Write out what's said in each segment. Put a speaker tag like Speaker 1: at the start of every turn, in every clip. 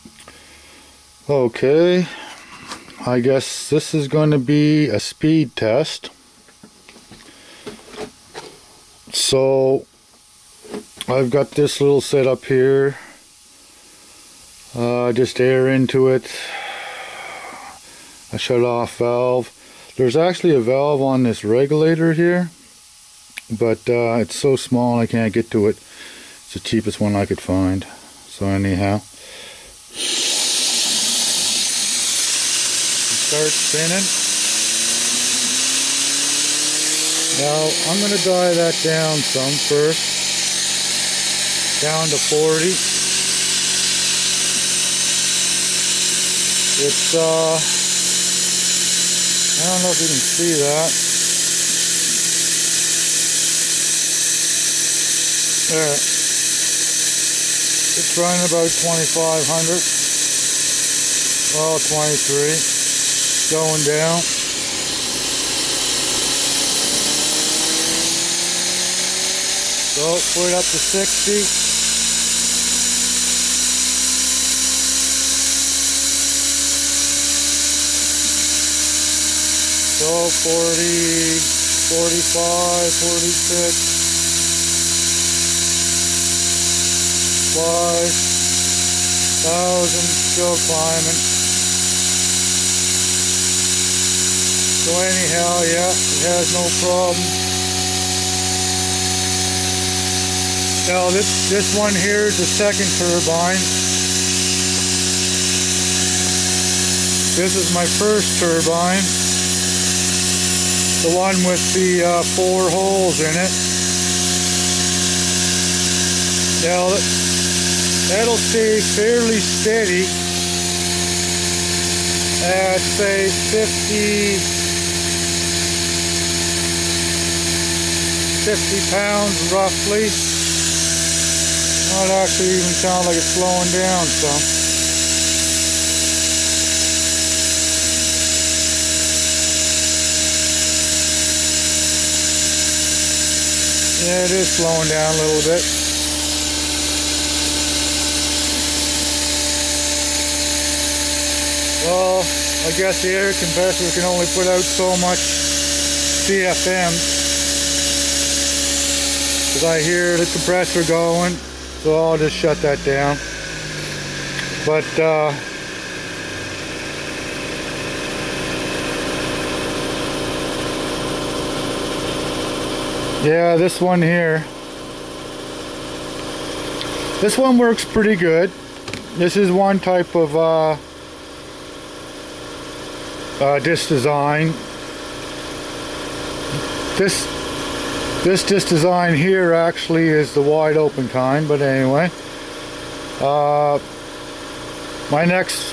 Speaker 1: Okay, I guess this is going to be a speed test. So I've got this little setup here. Just air into it. A shut off valve. There's actually a valve on this regulator here, but it's so small I can't get to it. It's the cheapest one I could find. So anyhow, start spinning. Now I'm going to dial that down some first, down to 40. It's I don't know if you can see that. There. It's running about 2,500. Oh, 23. Going down. So put it up to 60. So 40, 45, 46, 5,000, still climbing. So anyhow, yeah, it has no problem. Now this one here is the second turbine. This is my first turbine. The one with the 4 holes in it. Now that'll stay fairly steady at say 50 pounds roughly. Well, it actually even sounds like it's slowing down some. Yeah, it is slowing down a little bit. Well, I guess the air compressor can only put out so much CFM. Because I hear the compressor going, so I'll just shut that down. But, yeah, this one here. This one works pretty good. This is one type of disc design. This disc design here actually is the wide open kind, but anyway. My next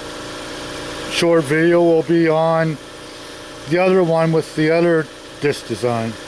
Speaker 1: short video will be on the other one with the other disc design.